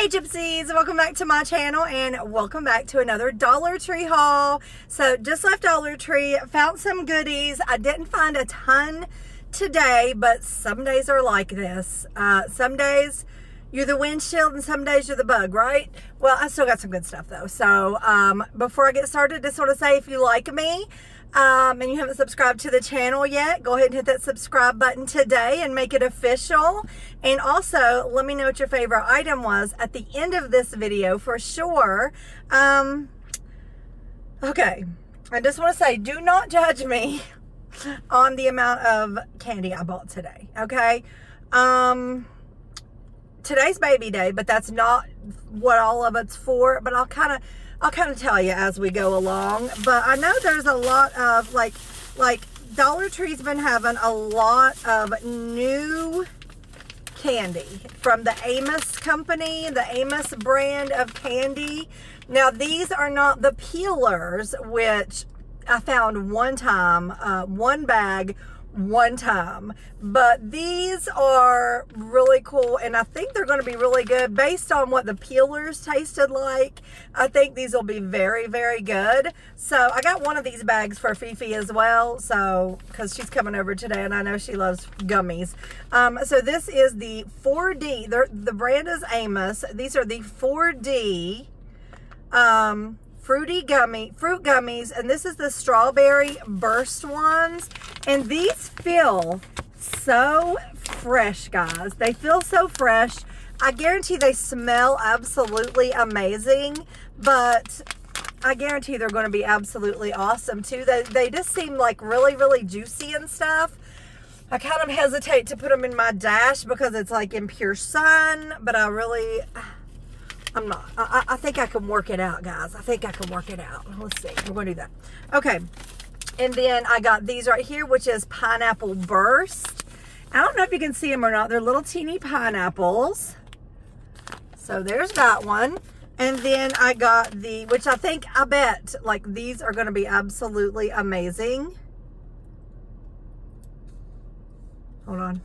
Hey Gypsies, welcome back to my channel and welcome back to another Dollar Tree haul. So just left Dollar Tree, found some goodies. I didn't find a ton today, but some days are like this. Some days you're the windshield and some days you're the bug, right? Well, I still got some good stuff though. So before I get started, just want to say if you like me, and you haven't subscribed to the channel yet, go ahead and hit that subscribe button today and make it official. And also, let me know what your favorite item was at the end of this video for sure. Okay, I just want to say, do not judge me on the amount of candy I bought today, okay? Today's baby day, but that's not what all of it's for, but I'll kind of tell you as we go along. But I know there's a lot of like Dollar Tree's been having a lot of new candy from the Amos company, the Amos brand of candy. Now these are not the peelers, which I found one time, one bag one time, but these are really cool and I think they're going to be really good based on what the peelers tasted like. I think these will be very, very good. So I got one of these bags for Fifi as well, so because she's coming over today and I know she loves gummies. So this is the 4D, the brand is Amos. These are the 4D fruit gummies, and this is the strawberry burst ones, and these feel so fresh, guys. They feel so fresh. I guarantee they smell absolutely amazing, but I guarantee they're going to be absolutely awesome too. They just seem like really, really juicy and stuff. I kind of hesitate to put them in my dash because it's like in pure sun, but I'm not. I think I can work it out, guys. I think I can work it out. Let's see. We're going to do that. Okay. And then I got these right here, which is Pineapple Burst. I don't know if you can see them or not. They're little teeny pineapples. So there's that one. And then I got the, which I bet, like, these are going to be absolutely amazing. Hold on.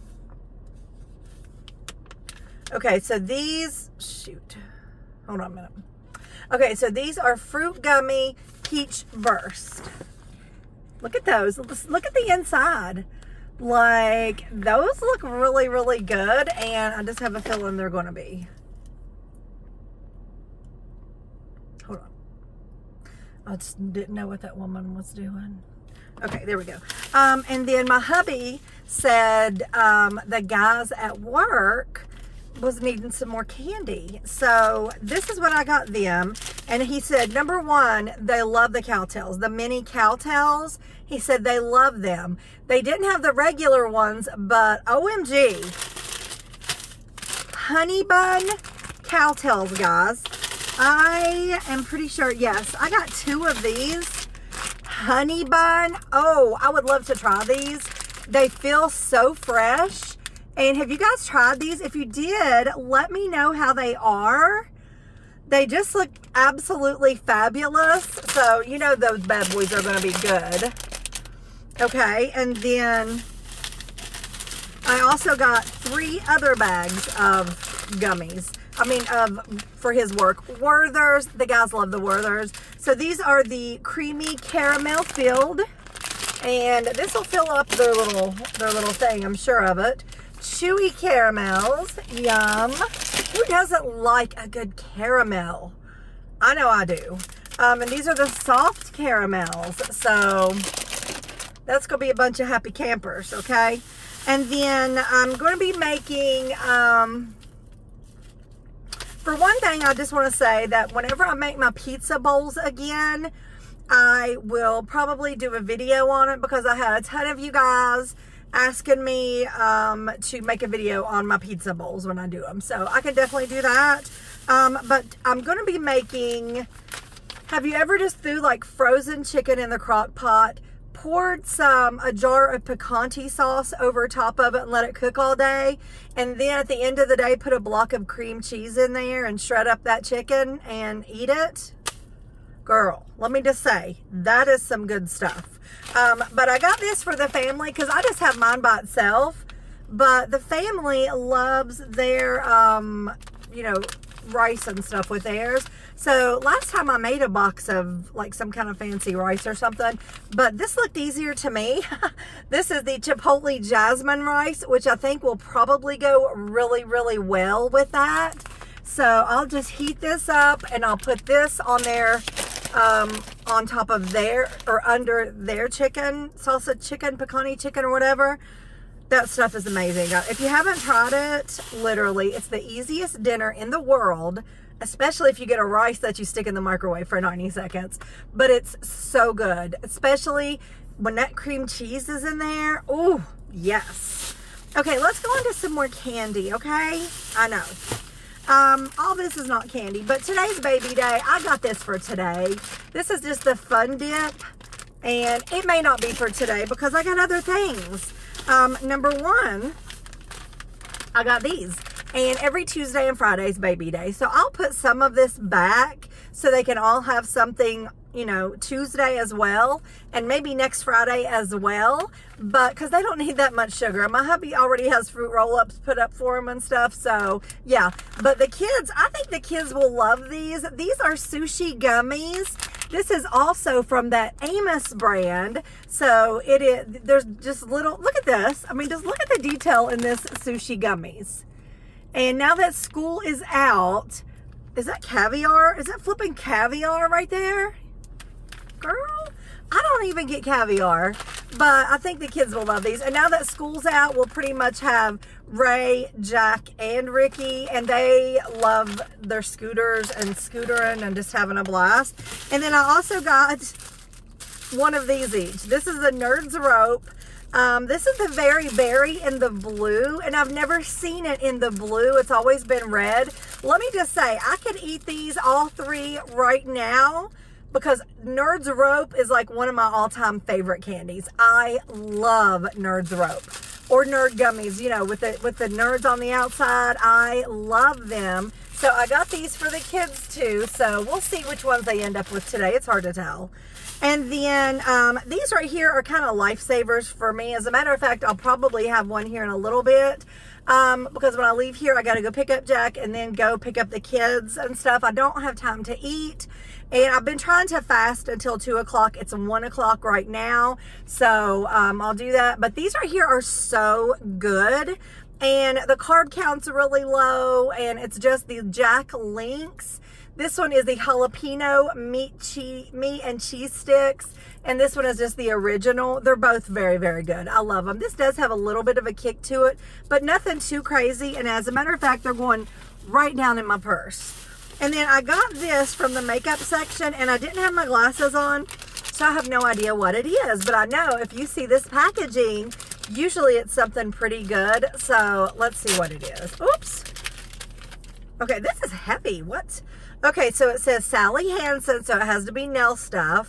Okay, so these, shoot. Hold on a minute. Okay, so these are Fruit Gummy Peach Burst. Look at those. Look at the inside. Like, those look really, really good, and I just have a feeling they're going to be. Hold on. I just didn't know what that woman was doing. Okay, there we go. And then my hubby said the guys at work was needing some more candy, so this is what I got them. And he said, number one, they love the Cowtails, the mini Cowtails. He said they love them. They didn't have the regular ones, but OMG, honey bun Cowtails, guys. I am pretty sure, yes, I got 2 of these honey bun. Oh, I would love to try these. They feel so fresh. And have you guys tried these? If you did, let me know how they are. They just look absolutely fabulous. So, you know those bad boys are going to be good. Okay, and then I also got 3 other bags of gummies. I mean, for his work. Werther's. The guys love the Werther's. So these are the creamy caramel filled. And this will fill up their little thing, I'm sure of it. Chewy caramels, yum. Who doesn't like a good caramel? I know I do. And these are the soft caramels, so that's gonna be a bunch of happy campers, okay? And then I'm gonna be making, for one thing, I just wanna say that whenever I make my pizza bowls again, I will probably do a video on it because I had a ton of you guys asking me to make a video on my pizza bowls when I do them. So I can definitely do that. But I'm going to be making, have you ever just threw like frozen chicken in the crock pot, poured a jar of picante sauce over top of it and let it cook all day, and then at the end of the day put a block of cream cheese in there and shred up that chicken and eat it? Girl, let me just say, that is some good stuff. But I got this for the family because I just have mine by itself. But the family loves their, you know, rice and stuff with theirs. So last time I made a box of like some kind of fancy rice or something, but this looked easier to me. This is the Chipotle Jasmine rice, which I think will probably go really, really well with that. So I'll just heat this up and I'll put this on there, on top of their, or under their chicken, salsa chicken, picante chicken or whatever. That stuff is amazing. If you haven't tried it, literally, it's the easiest dinner in the world, especially if you get a rice that you stick in the microwave for 90 seconds. But it's so good, especially when that cream cheese is in there. Oh, yes. Okay, let's go into some more candy, okay? I know. All this is not candy, but today's baby day. I got this for today. This is just the Fun Dip, and it may not be for today because I got other things. Number one, I got these, and every Tuesday and Friday is baby day. So I'll put some of this back so they can all have something, you know, Tuesday as well, and maybe next Friday as well, but because they don't need that much sugar. My hubby already has fruit roll-ups put up for them and stuff, so yeah. But the kids, I think the kids will love these. These are sushi gummies. This is also from that Amos brand. So it is, there's just little, look at this. I mean, just look at the detail in this sushi gummies. And now that school is out, is that caviar? Is that flipping caviar right there? Girl, I don't even get caviar, but I think the kids will love these. And now that school's out, we'll pretty much have Ray, Jack, and Ricky, and they love their scooters and scootering and just having a blast. And then I also got one of these each. This is the Nerds Rope. This is the Very Berry in the blue, and I've never seen it in the blue. It's always been red. Let me just say, I could eat these all three right now, because Nerds Rope is like one of my all-time favorite candies. I love Nerds Rope, or Nerd Gummies, you know, with the nerds on the outside. I love them. So I got these for the kids too. So we'll see which ones they end up with today. It's hard to tell. And then these right here are kind of lifesavers for me. As a matter of fact, I'll probably have one here in a little bit. Because when I leave here, I got to go pick up Jack and then go pick up the kids and stuff. I don't have time to eat. And I've been trying to fast until 2 o'clock. It's 1 o'clock right now. So I'll do that. But these right here are so good. And the carb count's really low. And it's just the Jack Links. This one is the jalapeno meat and cheese sticks. And this one is just the original. They're both very, very good. I love them. This does have a little bit of a kick to it, but nothing too crazy. And as a matter of fact, they're going right down in my purse. And then I got this from the makeup section, and I didn't have my glasses on, so I have no idea what it is. But I know if you see this packaging, usually it's something pretty good. So let's see what it is. Oops. Okay, this is heavy. What? Okay, so it says Sally Hansen, so it has to be nail stuff.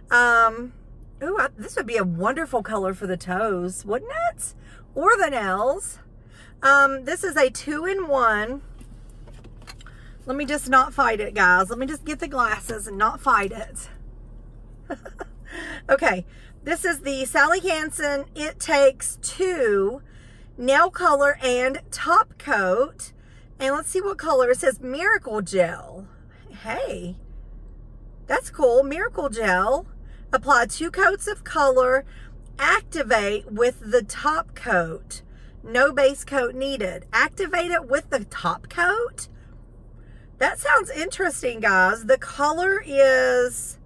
Ooh, this would be a wonderful color for the toes, wouldn't it? Or the nails. This is a 2-in-1. Let me just not fight it, guys. Let me just get the glasses and not fight it. Okay, this is the Sally Hansen It Takes Two nail color and top coat. And let's see what color. It says Miracle Gel. Hey, that's cool. Miracle Gel. Apply 2 coats of color. Activate with the top coat. No base coat needed. Activate it with the top coat? That sounds interesting, guys. The color is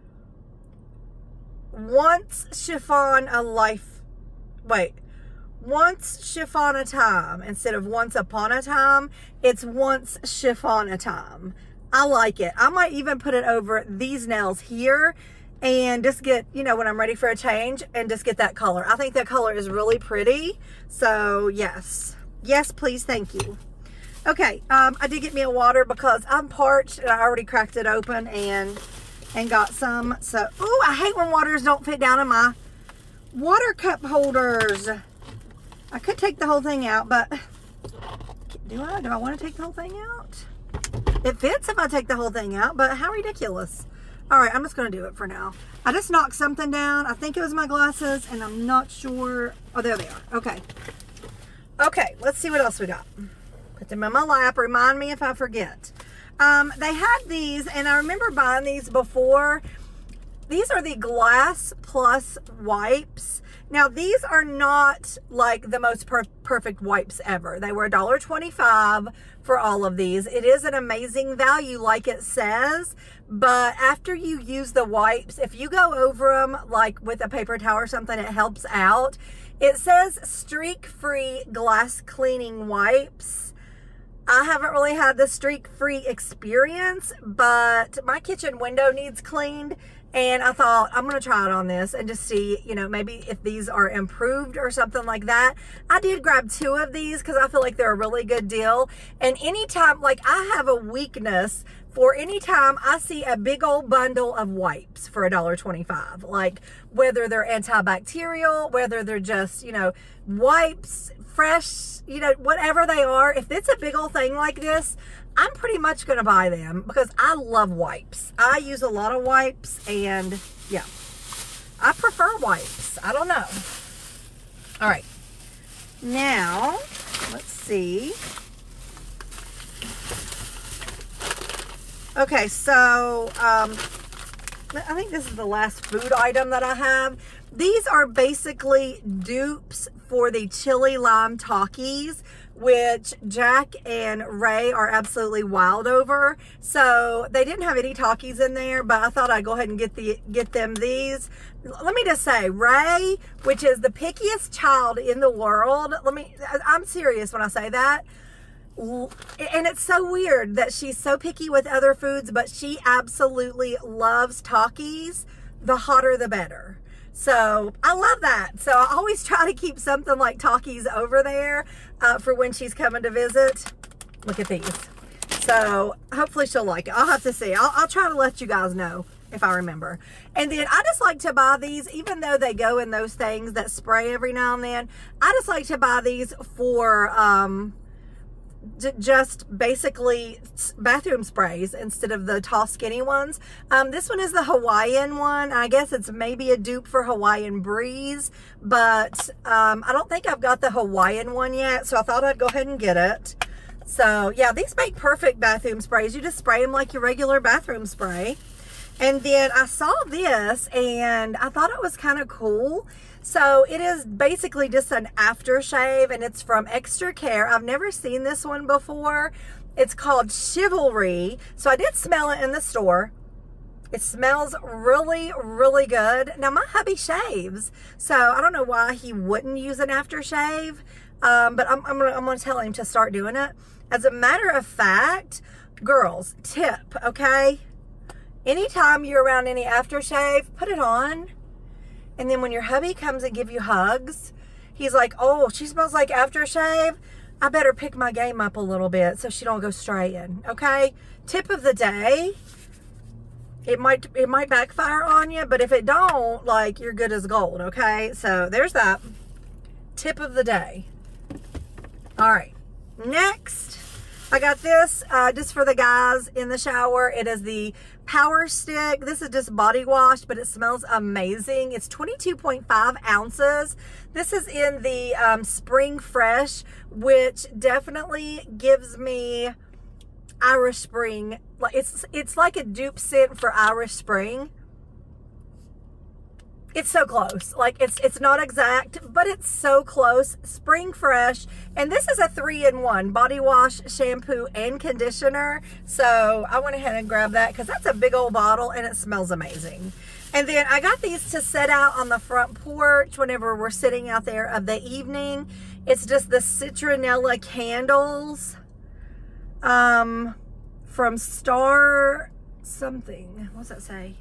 Once Chiffon a Life. Wait. Once Chiffon a Time. Instead of Once Upon a Time, it's Once Chiffon a Time. I like it. I might even put it over these nails here and just get, you know, when I'm ready for a change, and just get that color. I think that color is really pretty. So yes. Yes, please. Thank you. Okay. I did get me a water because I'm parched and I already cracked it open and got some. So, ooh, I hate when waters don't fit down in my water cup holders. I could take the whole thing out, but do I want to take the whole thing out? It fits if I take the whole thing out, but how ridiculous. All right, I'm just going to do it for now. I just knocked something down. I think it was my glasses, and I'm not sure. Oh, there they are. Okay. Okay, let's see what else we got. Put them in my lap. Remind me if I forget. They had these, and I remember buying these before. These are the Glass Plus wipes. Now, these are not like the most perfect wipes ever. They were $1.25 for all of these. It is an amazing value, like it says, but after you use the wipes, if you go over them like with a paper towel or something, it helps out. It says streak-free glass cleaning wipes. I haven't really had the streak-free experience, but my kitchen window needs cleaned. And I thought, I'm going to try it on this and just see, you know, maybe if these are improved or something like that. I did grab 2 of these because I feel like they're a really good deal. And anytime, like, I have a weakness for anytime I see a big old bundle of wipes for $1.25. Like, whether they're antibacterial, whether they're just, you know, wipes, fresh, you know, whatever they are. If it's a big old thing like this, I'm pretty much going to buy them because I love wipes. I use a lot of wipes, and yeah, I prefer wipes. I don't know. All right. Now, let's see. Okay, so I think this is the last food item that I have. These are basically dupes for the chili lime Takis, which Jack and Ray are absolutely wild over. So they didn't have any Takis in there, but I thought I'd go ahead and get them these. Let me just say, Ray, which is the pickiest child in the world, I'm serious when I say that. And it's so weird that she's so picky with other foods, but she absolutely loves Takis. The hotter, the better. So I love that. So I always try to keep something like Takis over there for when she's coming to visit. Look at these. So hopefully she'll like it. I'll have to see. I'll try to let you guys know if I remember. And then I just like to buy these, even though they go in those things that spray every now and then. I just like to buy these for just basically bathroom sprays instead of the tall skinny ones. This one is the Hawaiian one. I guess it's maybe a dupe for Hawaiian Breeze, but I don't think I've got the Hawaiian one yet, so I thought I'd go ahead and get it. So yeah, these make perfect bathroom sprays. You just spray them like your regular bathroom spray. And then I saw this and I thought it was kind of cool. So it is basically just an aftershave, and it's from Extra Care. I've never seen this one before. It's called Chivalry. So I did smell it in the store. It smells really, really good. Now my hubby shaves, so I don't know why he wouldn't use an aftershave, but I'm gonna tell him to start doing it. As a matter of fact, girls, tip, okay? Anytime you're around any aftershave, put it on. And then when your hubby comes and give you hugs, he's like, oh, she smells like aftershave. I better pick my game up a little bit so she don't go straying, okay? Tip of the day. It might backfire on you, but if it don't, like, you're good as gold, okay? So there's that. Tip of the day. All right. Next, I got this just for the guys in the shower. It is the Power Stick. This is just body wash, but it smells amazing. It's 22.5 ounces. This is in the Spring Fresh, which definitely gives me Irish Spring. It's like a dupe scent for Irish Spring. It's so close. Like, it's not exact, but it's so close. Spring Fresh. And this is a 3-in-1 body wash, shampoo, and conditioner. So I went ahead and grabbed that because that's a big old bottle and it smells amazing. And then I got these to set out on the front porch whenever we're sitting out there of the evening. It's just the citronella candles from Star something. What's that say?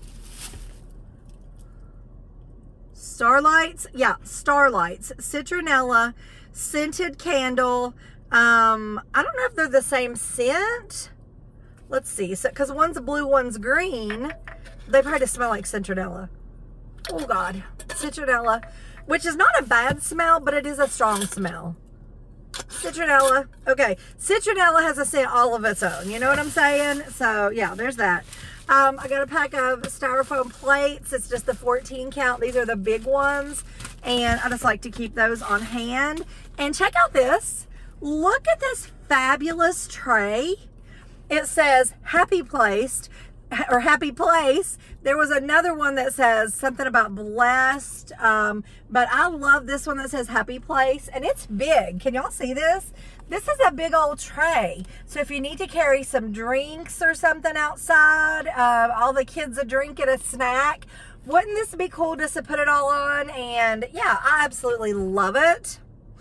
Starlights? Yeah, Starlights. Citronella scented candle. I don't know if they're the same scent. Let's see. So, because one's blue, one's green. They probably just smell like citronella. Oh, God. Citronella. Which is not a bad smell, but it is a strong smell. Citronella. Okay. Citronella has a scent all of its own. You know what I'm saying? So, yeah, there's that. I got a pack of styrofoam plates. It's just the 14 count. These are the big ones. And I just like to keep those on hand. And check out this. Look at this fabulous tray. it says happy placed or happy place. There was another one that says something about blessed, but I love this one that says happy place, and it's big. Can y'all see this? This is a big old tray. So if you need to carry some drinks or something outside, all the kids a drink and a snack, wouldn't this be cool just to put it all on? And yeah, I absolutely love it.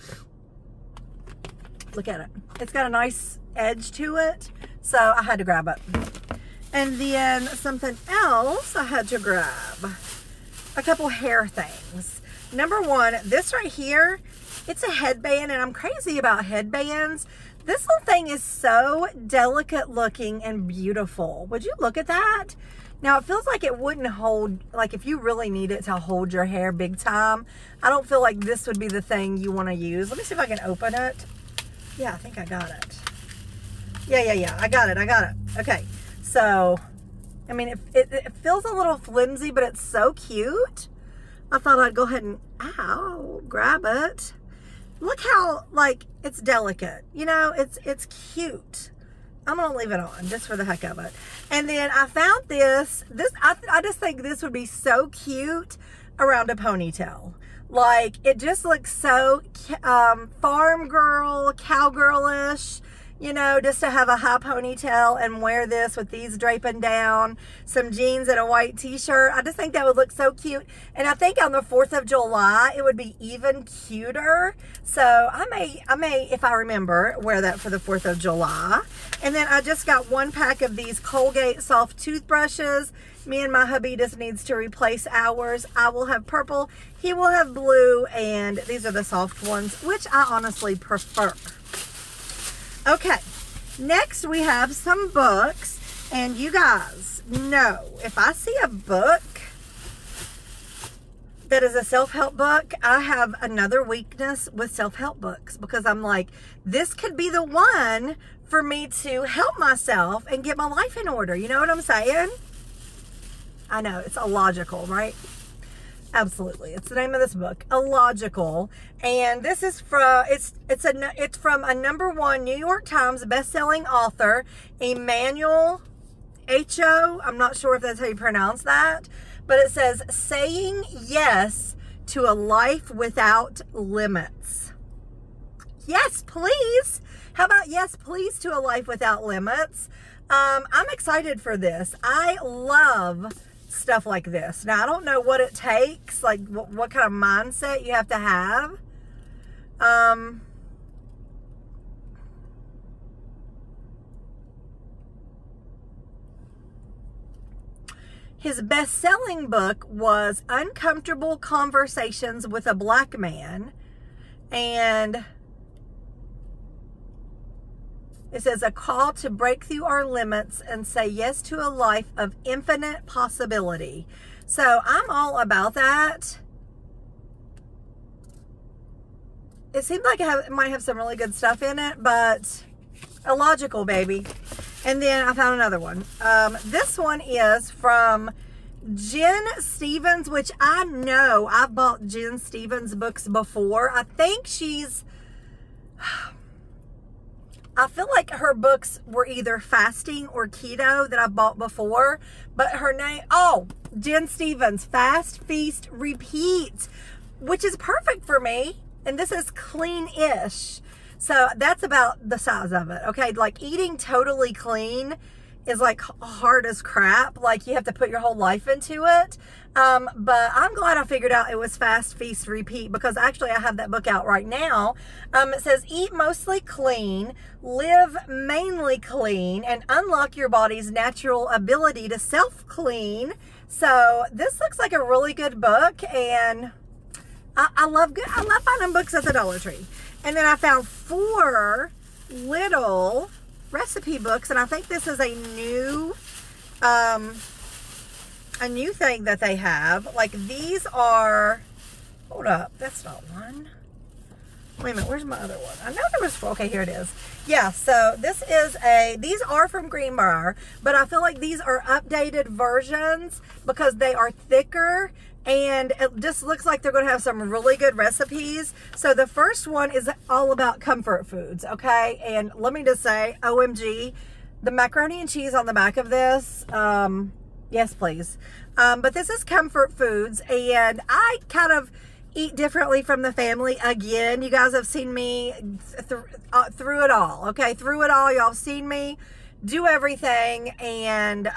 Look at it. It's got a nice edge to it, so I had to grab it. And then something else I had to grab. A couple hair things. Number one, this right here, it's a headband, and I'm crazy about headbands. This little thing is so delicate looking and beautiful. Would you look at that? Now, it feels like it wouldn't hold, like if you really need it to hold your hair big time, I don't feel like this would be the thing you want to use. Let me see if I can open it. Yeah, I think I got it. Yeah, I got it. Okay. So, I mean, it feels a little flimsy, but it's so cute. I thought I'd go ahead and, grab it. Look how, like, it's delicate. You know, it's cute. I'm going to leave it on just for the heck of it. And then I found this. I just think this would be so cute around a ponytail. Like, it just looks so farm girl, cowgirlish. You know, just to have a high ponytail and wear this with these draping down, some jeans and a white t-shirt. I just think that would look so cute. And I think on the 4th of July, it would be even cuter. So I may, if I remember, wear that for the 4th of July. And then I just got one pack of these Colgate soft toothbrushes. Me and my hubby just needs to replace ours. I will have purple, he will have blue, and these are the soft ones, which I honestly prefer. Okay, next we have some books, and you guys know if I see a book that is a self-help book, I have another weakness with self-help books, because I'm like, this could be the one for me to help myself and get my life in order. You know what I'm saying? I know, it's illogical, right? Absolutely. It's the name of this book, Illogical. And this is from, it's from a #1 New York Times bestselling author, Emmanuel Acho. I'm not sure if that's how you pronounce that, but it says, saying yes to a life without limits. Yes, please. How about yes, please to a life without limits? I'm excited for this. I love stuff like this. Now, I don't know what it takes, like what kind of mindset you have to have. His best-selling book was Uncomfortable Conversations with a Black Man, and it says, a call to break through our limits and say yes to a life of infinite possibility. So I'm all about that. It seems like it might have some really good stuff in it, but illogical, baby. And then I found another one. This one is from Jen Stevens, which I know I've bought Jen Stevens books before. I think I feel like her books were either fasting or keto that I bought before, but her name, Jen Stevens, Fast, Feast, Repeat, which is perfect for me. And this is clean-ish. So that's about the size of it. Okay, like eating totally clean is like hard as crap. Like you have to put your whole life into it. But I'm glad I figured out it was Fast, Feast, Repeat, because actually I have that book out right now. It says, eat mostly clean, live mainly clean, and unlock your body's natural ability to self-clean. So this looks like a really good book, and I love finding books at the Dollar Tree. And then I found 4 little recipe books, and I think this is a new thing that they have. Like these are, hold up, that's not one. Wait a minute, where's my other one? I know there was 4. Okay, here it is. Yeah, so this is these are from Greenbrier, but I feel like these are updated versions because they are thicker, and it just looks like they're going to have some really good recipes. So the first one is all about comfort foods, okay? And let me just say, OMG, the macaroni and cheese on the back of this, yes, please. But this is Comfort Foods, and I kind of eat differently from the family. Again, you guys have seen me through it all, okay? Through it all, y'all have seen me do everything, and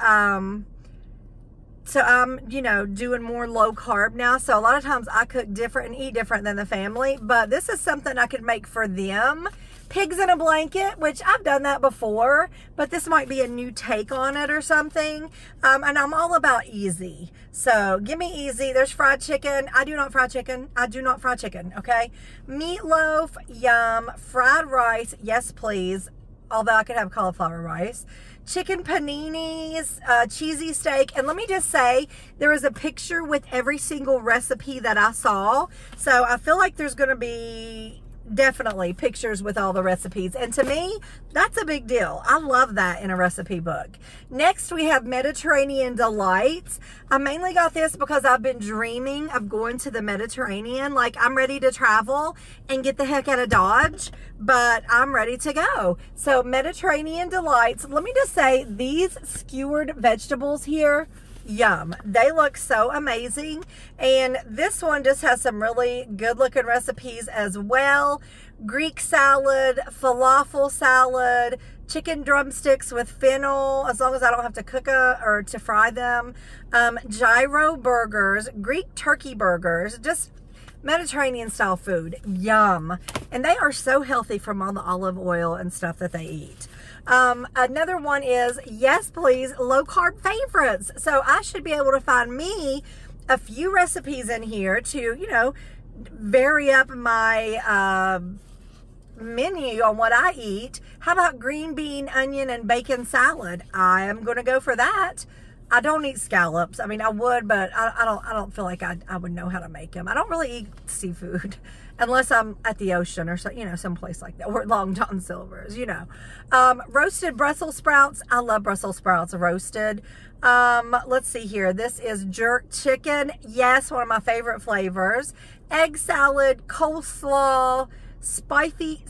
so I'm, you know, doing more low carb now. So a lot of times I cook different and eat different than the family, but this is something I could make for them. Pigs in a blanket, which I've done that before, but this might be a new take on it or something. And I'm all about easy. So give me easy. There's fried chicken. I do not fry chicken. I do not fry chicken, okay? Meatloaf, yum. Fried rice, yes please. Although I could have cauliflower rice. Chicken paninis, cheesy steak. And let me just say, there is a picture with every single recipe that I saw. So I feel like there's going to be definitely pictures with all the recipes, and to me that's a big deal. I love that in a recipe book. Next we have Mediterranean Delights. I mainly got this because I've been dreaming of going to the Mediterranean. Like, I'm ready to travel and get the heck out of Dodge, but I'm ready to go. So Mediterranean Delights, let me just say, these skewered vegetables here, yum. They look so amazing. And this one just has some really good looking recipes as well. Greek salad, falafel salad, chicken drumsticks with fennel, as long as I don't have to cook or to fry them. Gyro burgers, Greek turkey burgers, just Mediterranean style food, yum. And they are so healthy from all the olive oil and stuff that they eat. Another one is, yes please, low carb favorites. So I should be able to find me a few recipes in here to, you know, vary up my menu on what I eat. How about green bean, onion, and bacon salad? I am going to go for that. I don't eat scallops. I mean, I would, but I don't feel like I would know how to make them. I don't really eat seafood unless I'm at the ocean or so, you know, someplace like that, or Long John Silver's, you know. Roasted Brussels sprouts. I love Brussels sprouts roasted. Let's see here. This is jerk chicken. Yes, one of my favorite flavors. Egg salad, coleslaw, spicy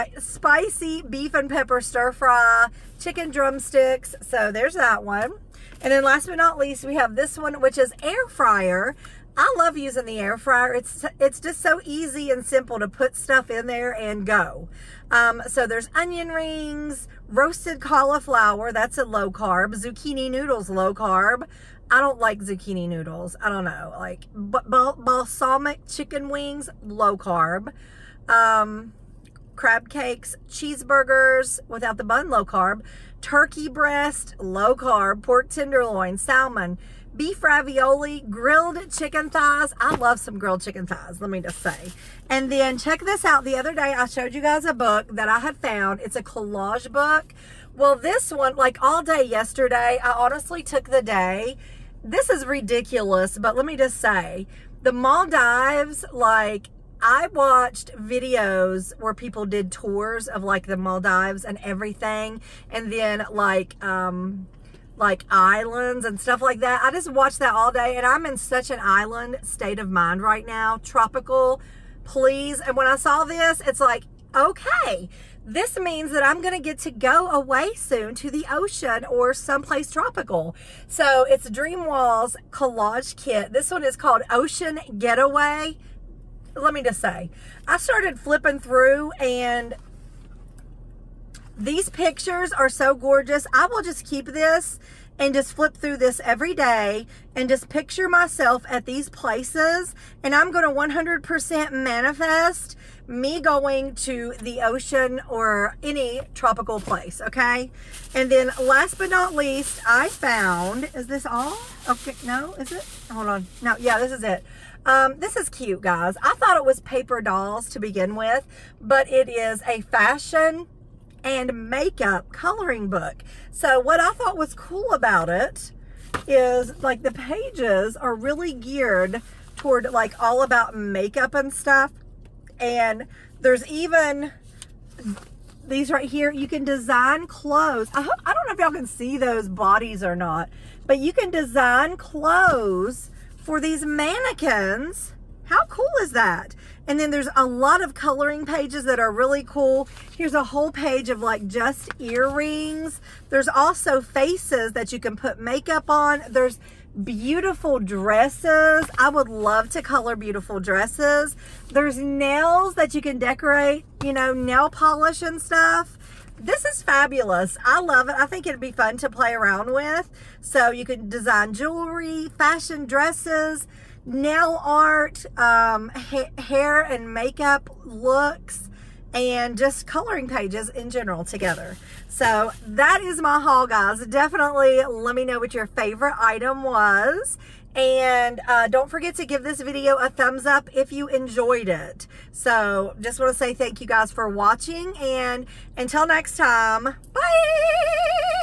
beef and pepper stir fry, chicken drumsticks. So there's that one. And then last but not least, we have this one, which is air fryer. I love using the air fryer. It's just so easy and simple to put stuff in there and go. So there's onion rings, roasted cauliflower, that's a low carb, zucchini noodles, low carb. I don't like zucchini noodles. I don't know, like balsamic chicken wings, low carb. Crab cakes, cheeseburgers without the bun, low carb. Turkey breast, low carb. Pork tenderloin, salmon, beef ravioli, grilled chicken thighs. I love some grilled chicken thighs, let me just say. And then check this out. The other day I showed you guys a book that I had found. It's a collage book. Well, this one, like all day yesterday, I honestly took the day. This is ridiculous, but let me just say, the Maldives, like, I watched videos where people did tours of like the Maldives and everything, and then like islands and stuff like that. I just watched that all day, and I'm in such an island state of mind right now. Tropical, please. And when I saw this, it's like, okay, this means that I'm going to get to go away soon to the ocean or someplace tropical. So it's Dreamwall's collage kit. This one is called Ocean Getaway. Let me just say, I started flipping through, and these pictures are so gorgeous. I will just keep this and just flip through this every day and just picture myself at these places. And I'm going to 100% manifest me going to the ocean or any tropical place, okay? And then last but not least, I found, is this all? Okay, no, is it? Hold on. No, yeah, this is it. This is cute, guys. I thought it was paper dolls to begin with, but it is a fashion and makeup coloring book. So what I thought was cool about it is like the pages are really geared toward like all about makeup and stuff. And there's even these right here. You can design clothes. I don't know if y'all can see those bodies or not, but you can design clothes for these mannequins. How cool is that? And then there's a lot of coloring pages that are really cool. Here's a whole page of like just earrings. There's also faces that you can put makeup on. There's beautiful dresses. I would love to color beautiful dresses. There's nails that you can decorate, you know, nail polish and stuff. This is fabulous. I love it. I think it'd be fun to play around with. So you can design jewelry, fashion dresses, nail art, hair and makeup looks, and just coloring pages in general together. So that is my haul, guys. Definitely let me know what your favorite item was. And don't forget to give this video a thumbs up if you enjoyed it. So just want to say thank you guys for watching, and until next time, bye!